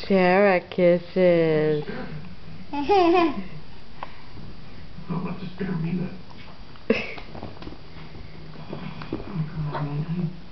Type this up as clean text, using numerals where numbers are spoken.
Sarah kisses. Don't let the spare me that. Oh, come on, man.